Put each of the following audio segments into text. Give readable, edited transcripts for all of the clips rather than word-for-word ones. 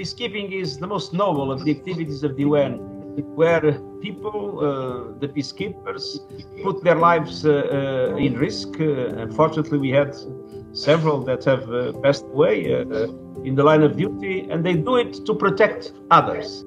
peacekeeping is the most noble of the activities of the UN, where people, the peacekeepers, put their lives in risk. Unfortunately, we had several that have passed away in the line of duty, and they do it to protect others.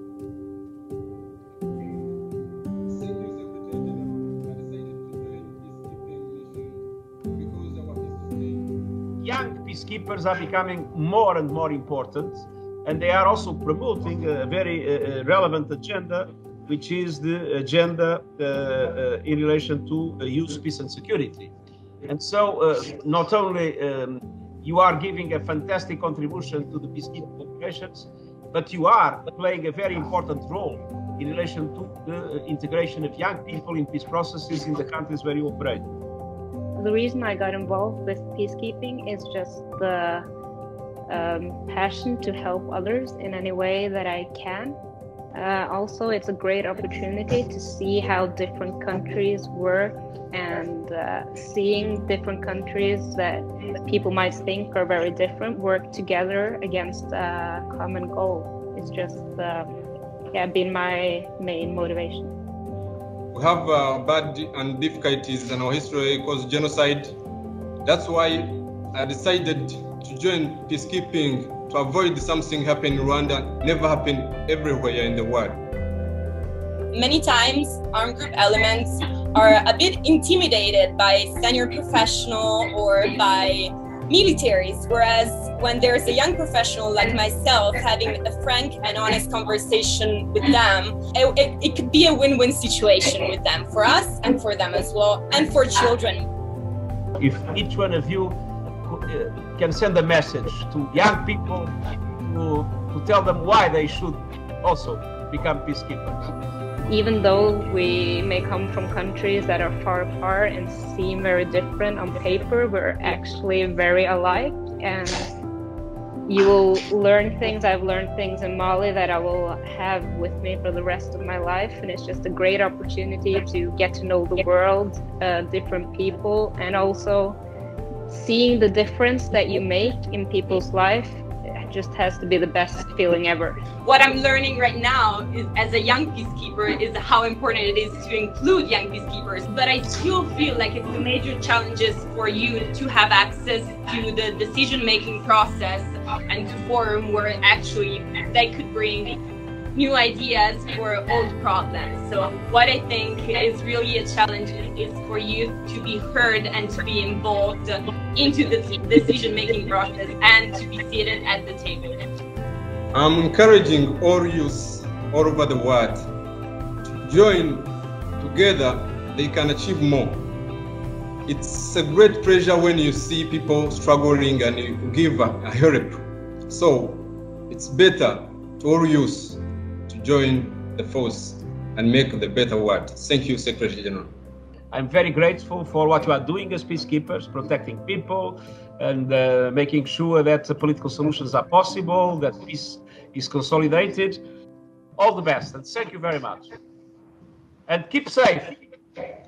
Young peacekeepers are becoming more and more important, and they are also promoting a very relevant agenda, which is the agenda in relation to youth, peace and security. And so not only you are giving a fantastic contribution to the peacekeeping operations, but you are playing a very important role in relation to the integration of young people in peace processes in the countries where you operate. The reason I got involved with peacekeeping is just the passion to help others in any way that I can. Also, it's a great opportunity to see how different countries work, and seeing different countries that people might think are very different work together against a common goal. It's just been my main motivation. We have bad and difficulties in our history because genocide. That's why I decided to join peacekeeping to avoid something happening in Rwanda, never happen everywhere in the world. Many times, armed group elements are a bit intimidated by senior professional or by militaries, whereas when there's a young professional like myself having a frank and honest conversation with them, it could be a win-win situation with them, for us and for them as well, and for children. If each one of you can send a message to young people to tell them why they should also become peacekeepers. Even though we may come from countries that are far apart and seem very different on paper, we're actually very alike, and you will learn things. I've learned things in Mali that I will have with me for the rest of my life, and it's just a great opportunity to get to know the world, different people, and also seeing the difference that you make in people's life. It just has to be the best feeling ever. What I'm learning right now is, as a young peacekeeper, is how important it is to include young peacekeepers. But I still feel like it's a major challenge for you to have access to the decision-making process and to forum where actually they could bring new ideas for old problems. So what I think is really a challenge is for you to be heard and to be involved into the decision-making process and to be seated at the table. I'm encouraging all youth all over the world to join together. They can achieve more. It's a great pleasure when you see people struggling and you give a help. So it's better to all youth to join the force and make the better world. Thank you, Secretary General. I'm very grateful for what you are doing as peacekeepers, protecting people and making sure that political solutions are possible, that peace is consolidated. All the best, and thank you very much. And keep safe.